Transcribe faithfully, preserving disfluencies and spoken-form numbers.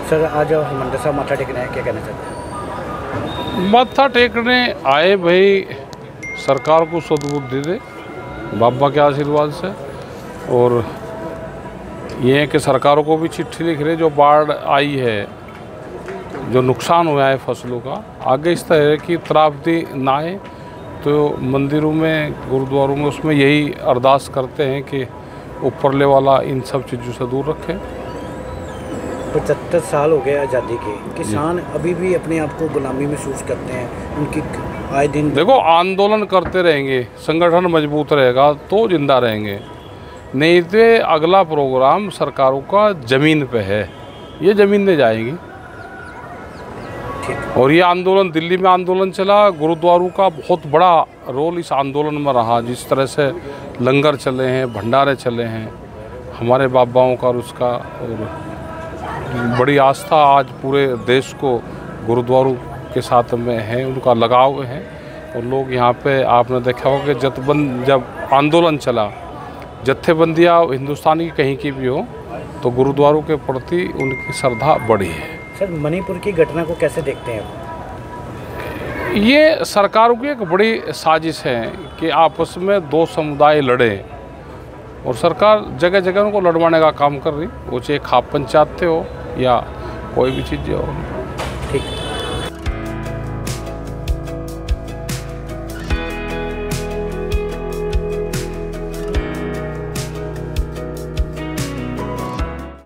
Sir आज हरिमंदिर साहब माथा टेकने आए, क्या कहना चाहते हैं? माथा टेकने आए भाई, सरकार को सद्बुद्धि दे बाबा के आशीर्वाद से। और ये है कि सरकारों को भी चिट्ठी लिख रहे, जो बाढ़ आई है, जो नुकसान हुआ है फसलों का, आगे इस तरह की त्रावदी ना आए। तो मंदिरों में, गुरुद्वारों में, उसमें यही अरदास करते हैं कि ऊपरले वाला इन सब चीज़ों से दूर रखे। पचहत्तर साल हो गए आज़ादी के, किसान अभी भी अपने आप को गुलामी महसूस करते हैं। उनकी आए दिन देखो, आंदोलन करते रहेंगे, संगठन मजबूत रहेगा तो जिंदा रहेंगे, नहीं तो अगला प्रोग्राम सरकारों का ज़मीन पे है, ये ज़मीन ले जाएगी। और ये आंदोलन, दिल्ली में आंदोलन चला, गुरुद्वारों का बहुत बड़ा रोल इस आंदोलन में रहा। जिस तरह से लंगर चले हैं, भंडारे चले हैं हमारे बाबाओं का और उसका, और बड़ी आस्था आज पूरे देश को गुरुद्वारों के साथ में है, उनका लगाव है। और लोग यहाँ पे, आपने देखा होगा कि जथबंद जब आंदोलन चला, जत्थेबंदियाँ हिंदुस्तानी कहीं की भी हो, तो गुरुद्वारों के प्रति उनकी श्रद्धा बढ़ी है। सर, मणिपुर की घटना को कैसे देखते हैं? ये सरकारों की एक बड़ी साजिश है कि आपस में दो समुदाय लड़े, और सरकार जगह जगह उनको लड़वाने का काम कर रही, वो चाहे खाप पंचायत हो या कोई भी चीज़ हो। ठीक।